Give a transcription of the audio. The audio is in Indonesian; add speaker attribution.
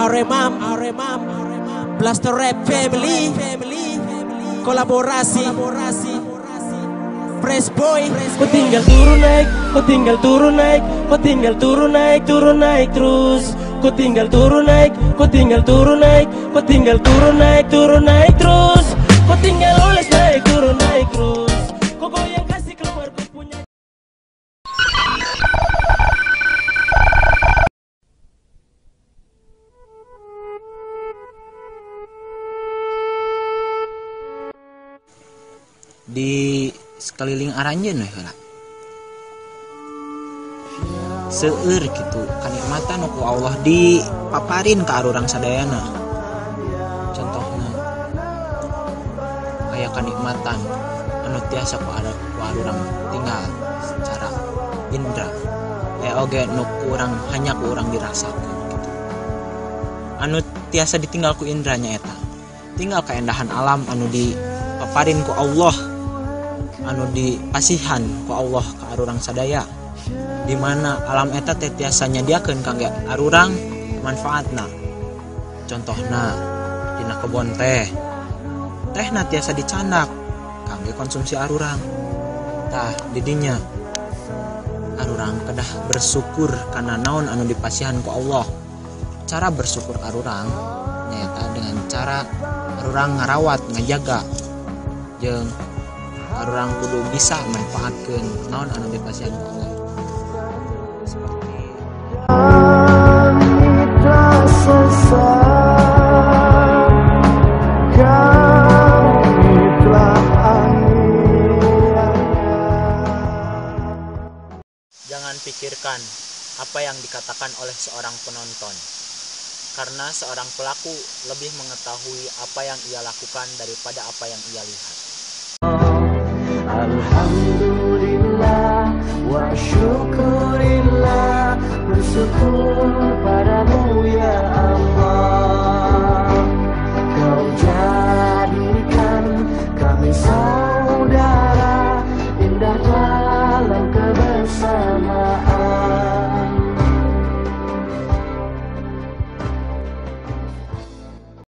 Speaker 1: Aremam, Blaster Rap Family, kolaborasi, Fresh Boy.
Speaker 2: Kau tinggal turun naik, kau tinggal turun naik, kau tinggal turun naik terus. Kau tinggal turun naik, kau tinggal turun naik, kau tinggal turun naik terus. Kau tinggal oles naik terus. Kau goyang kasih keluar kau punya.
Speaker 3: Di sekeliling Aranjeun we heula. Seueur kitu kanikmatan ku Allah dipaparin ka arurang sadayana. Contohna aya kanikmatan anu tiasa ku arurang tinggal secara indra. Oge nu kurang hanya ku urang dirasakeun gitu. Anu tiasa ditinggal ku indranya eta. Tinggal kaendahan alam anu dipaparin ku Allah, anu dipasihan ku Allah ka arurang sadaya, di mana alam eta teh tiasa nyadiakeun kangge arurang manfaatna. Contohna dina kebon tehna tiasa dicandak kangge konsumsi arurang. Tah di dinya arurang kedah bersyukur kana naon anu dipasihan ku Allah. Cara bersyukur arurang nyaeta dengan cara arurang ngarawat ngajaga jeung arurang kudu bisa manfaatkeun naon anu dipasihan ku Allah. Jangan pikirkan apa yang dikatakan oleh seorang penonton, karena seorang pelaku lebih mengetahui apa yang ia lakukan daripada apa yang ia lihat.
Speaker 2: Alhamdulillah wa syukurillah, bersyukur